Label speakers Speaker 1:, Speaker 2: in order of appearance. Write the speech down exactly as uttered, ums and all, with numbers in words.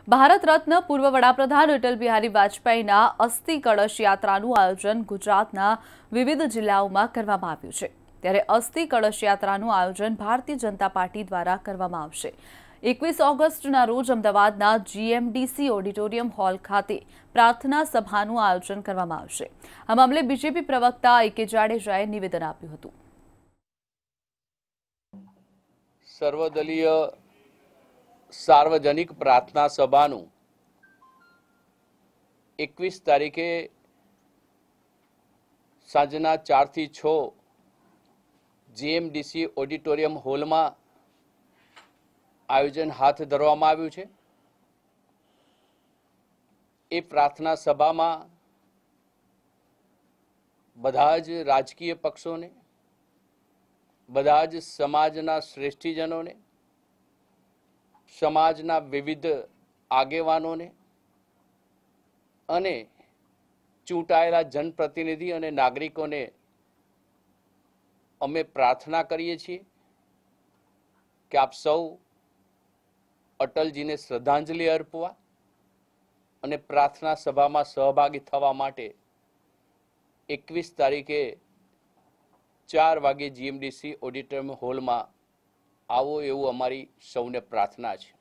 Speaker 1: ભારત રત્ન પૂર્વ વડાપ્રધાન અટલ બિહારી વાજપેયીના અસ્થિ કળશ યાત્રાનું આયોજન ગુજરાતના વિવિધ જિલ્લાઓમાં કરવામાં આવ્યું છે। ત્યારે અસ્થિ કળશ યાત્રાનું આયોજન ભારતીય જનતા પાર્ટી દ્વારા કરવામાં આવશે। એકવીસ ઓગસ્ટના રોજ અમદાવાદના જીએમડીસી ઓડિટોરિયમ હોલ ખાતે પ્રાર્થના સભાનું આયોજન કરવામાં આવશે। આ મામલે બીજેપી પ્રવક્તા એ કે જાડેજાએ નિવેદન આપ્યું હતું।
Speaker 2: સર્વદલીય सार्वजनिक प्रार्थना सभानु एकवीस तारीखे सांजना चार थी छ जीएमडीसी ऑडिटोरियम हॉल में आयोजन हाथ धरवामां आव्युं छे। ए प्रार्थना सभा में बधा ज राजकीय पक्षों ने बधा ज समाजना श्रेष्ठीजनों ने समाजना विविध आगेवानों ने अने चूंटायेला जनप्रतिनिधि अने नागरिकों ने अमे प्रार्थना करीए छीए कि आप सौ अटलजी ने श्रद्धांजलि अर्पवा अने प्रार्थना सभा में सहभागी थवा माटे एकवीस तारीखे चार वागे जीएमडीसी ऑडिटोरियम हॉल में आवो एवं अमारी सौने प्रार्थना है।